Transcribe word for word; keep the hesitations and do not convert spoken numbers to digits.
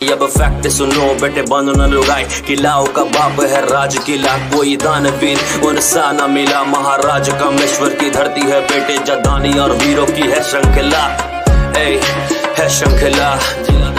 अब फैक्ट सुनो बेटे बंद न लुगाई, किलाओं का बाप है राज किला, कोई दानवीर उनसा न मिला, महाराज कामेश्वर की धरती है बेटे जदानी और वीरों की है श्रृंखला, है श्रृंखला।